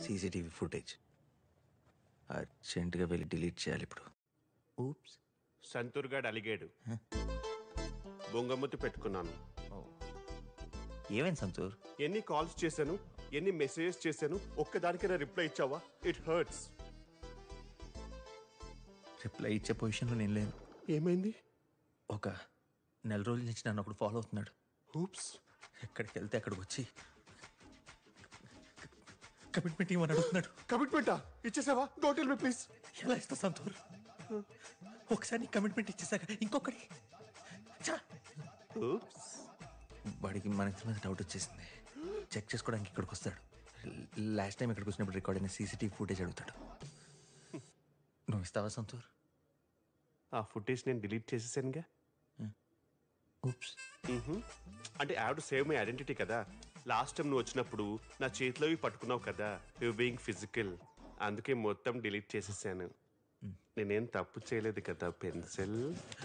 CCTV footage అర్జెంటుగా వెళ్ళి delete చేయాలి ఇప్పుడు. ఊప్స్. సంతూర్ గాడు అలిగాడు, బొంగమ్మతి పెట్టుకున్నాను. ఏమైంది సంతూర్? ఎన్ని కాల్స్ చేశాను, ఎన్ని మెసేజెస్ చేశాను, ఒక్కదానికైనా రిప్లై ఇచ్చావా? It hurts. రిప్లై ఇచ్చే పొజిషన్లో నేను లేను. ఏమైంది? ఒక నెల రోజుల నుంచి నన్ను ఒకడు ఫాలో అవుతున్నాడు. ఊప్స్. ఎక్కడికి వెళ్తే అక్కడికి వచ్చి కమిట్మెంట్ ఇవ్వని అడుగుతున్నాడు. కమిట్మెంటా? ఇచ్చేసావా? Don't tell me please. ఎలా ఇస్తా సంతూర్? ఒకసారి కమిట్మెంట్ ఇచ్చేసాక ఇంకొకటి. ఊప్స్. వాడికి మన ఇద్దరి మీద డౌట్ వచ్చేసింది. చెక్ చేసుకోవడానికి ఇక్కడికి వస్తాడు. లాస్ట్ టైం ఇక్కడికి వచ్చినప్పుడు రికార్డ్ అయిన సీసీటీవీ ఫుటేజ్ అడుగుతాడు. నువ్వు ఇస్తావా సంతూర్? ఆ ఫుటేజ్ నేను డిలీట్ చేసేసానుగా. ఊప్స్. అంటే I have to save my identity కదా. లాస్ట్ టైం నువ్వు వచ్చినప్పుడు నా చేతిలోవి పట్టుకున్నావు కదా, యు బీయింగ్ ఫిజికల్. అందుకే మొత్తం డిలీట్ చేసేసాను. నేనేం తప్పు చేయలేదు కదా పెన్సిల్.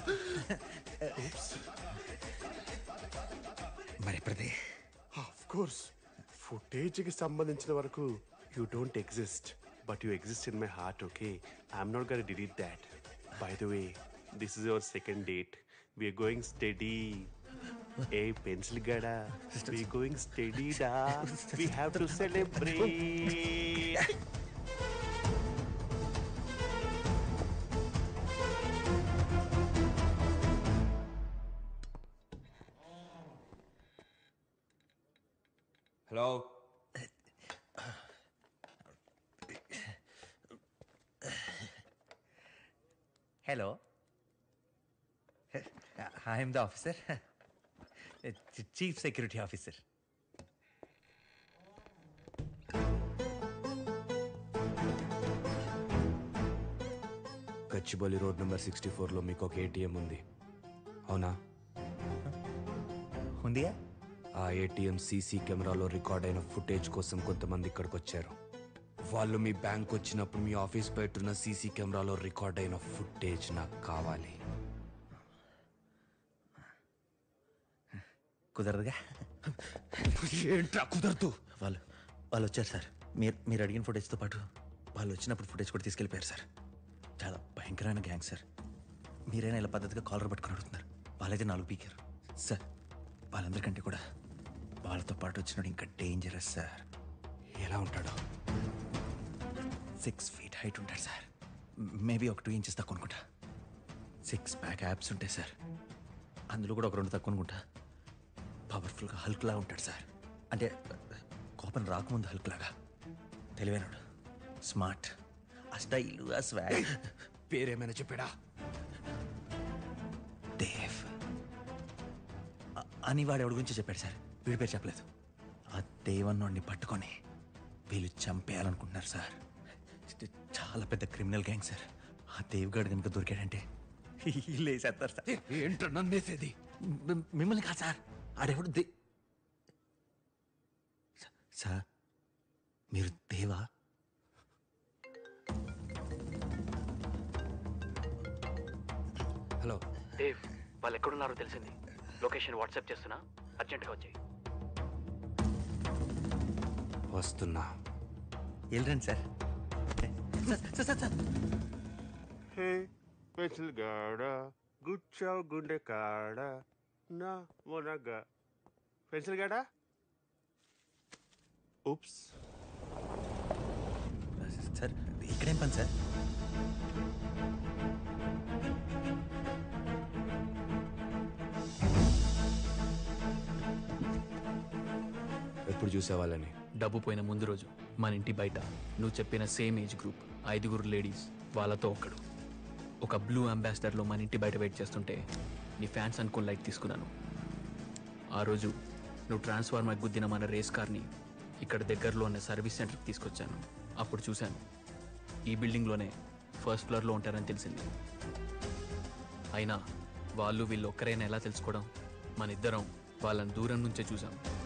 మరి ఎప్పుడదే? ఆఫ్ కోర్స్, ఫుటేజ్కి సంబంధించిన వరకు you don't exist, but you exist in my heart. Okay, I'm not gonna delete that. By the way, this is your second date. We're going study. A pencil గడా, we're going study డా. We have to celebrate. Hello. Hello, I'm the officer, chief security officer. Gachibowli road number 64లో మీకు ఒక ATM ఉంది, అవునా? ఉందిగా. ఆ ATM CC కెమెరాలో రికార్డ్ అయిన ఫుటేజ్ కోసం కొంతమంది ఇక్కడికి వచ్చారు. వాళ్ళు మీ బ్యాంక్ వచ్చినప్పుడు మీ ఆఫీస్ బయట ఉన్న సీసీ కెమెరాలో రికార్డ్ అయిన ఫుటేజ్ నాకు కావాలి. కుదరదుగా. ఏంట్రా కుదరదు? వాళ్ళు వచ్చారు సార్. మీరు అడిగిన ఫుటేజ్తో పాటు వాళ్ళు వచ్చినప్పుడు ఫుటేజ్ కూడా తీసుకెళ్ళిపోయారు సార్. చాలా భయంకరమైన గ్యాంగ్ సార్. మీరైనా ఇలా పద్ధతిగా కాలర్ పట్టుకుని అడుగుతున్నారు. వాళ్ళైతే 4 పీకారు సార్. వాళ్ళందరికంటే కూడా వాళ్ళతో పాటు వచ్చినాడు ఇంకా డేంజరస్ సార్. ఎలా ఉంటాడు? 6 feet హైట్ ఉంటాడు సార్. మేబీ ఒక 2 inches తక్కువ అనుకుంటా. 6 pack abs ఉంటాయి సార్. అందులో కూడా ఒక 2 తక్కువ అనుకుంటా. పవర్ఫుల్గా హల్క్లా ఉంటాడు సార్. అంటే కోపం రాకముందు హల్క్ లాగా. తెలివైనడు, స్మార్ట్, ఆ స్టైల్, ఆ స్వాగ్. పేరేమైనా చెప్పాడా? దేవ్ అని వాడు ఎవడి గురించి చెప్పాడు సార్. వీడి పేరు చెప్పలేదు. ఆ దేవన్నోడిని పట్టుకొని వీళ్ళు చంపేయాలనుకుంటున్నారు సార్. చాలా పెద్ద క్రిమినల్ గ్యాంగ్ సార్. ఆ దేవ్గాడు కనుక దొరికాడంటే లేసేస్తారు సార్. ఏంట్రా నన్నేసేది? మిమ్మల్ని కాదు సార్, ఆడెవడు సార్. మీరు దేవా? హలో దేవ్, వాళ్ళు ఎక్కడున్నారో తెలిసింది. లొకేషన్ వాట్సాప్ చేస్తున్నా, అర్జెంట్గా వచ్చాయి. వస్తున్నా. వెళ్ళండి సార్. హే పెన్సిల్ గాడా, గుచ్చావు గుండె కాడ నా మొనగా. పెన్సిల్ గాడా. ఉప్స్. సార్ ఇక్కడేం పని సార్? ఎప్పుడు చూసేవాళ్ళని? డబ్బు పోయిన ముందు రోజు మన ఇంటి బయట నువ్వు చెప్పిన సేమ్ ఏజ్ గ్రూప్ 5 లేడీస్, వాళ్ళతో ఒకడు. ఒక బ్లూ అంబాసిడర్లో మన ఇంటి బయట వెయిట్ చేస్తుంటే నీ ఫ్యాన్స్ అనుకుని లైట్ తీసుకున్నాను. ఆ రోజు నువ్వు ట్రాన్స్ఫార్మర్ గుద్దిన మన రేస్ కార్ని ఇక్కడ దగ్గరలో ఉన్న సర్వీస్ సెంటర్కి తీసుకొచ్చాను. అప్పుడు చూశాను ఈ బిల్డింగ్లోనే 1st floorలో ఉంటారని తెలిసింది. అయినా వాళ్ళు వీళ్ళు ఒక్కరైనా ఎలా తెలుసుకోవడం? మన ఇద్దరం వాళ్ళని దూరం నుంచే చూసాం.